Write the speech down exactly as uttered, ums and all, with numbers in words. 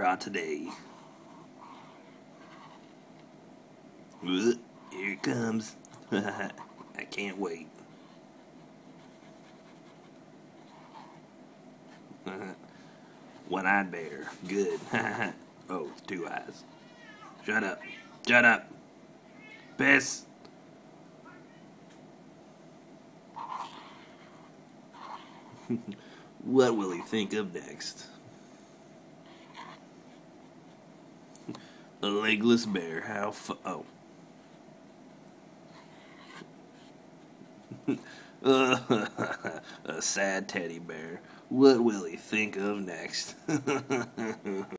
draw today. Here it comes. I can't wait. One-eyed bear. Good. Oh, it's two eyes. Shut up. Shut up. Piss. What will he think of next? A legless bear. How fu- oh. A sad teddy bear. What will he think of next?